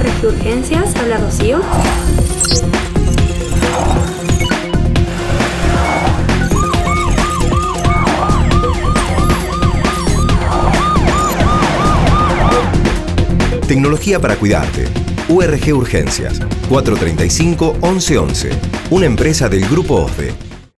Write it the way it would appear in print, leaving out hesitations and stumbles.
URG Urgencias, habla Rocío. Tecnología para cuidarte. URG Urgencias, 435-1111. Una empresa del Grupo OSDE.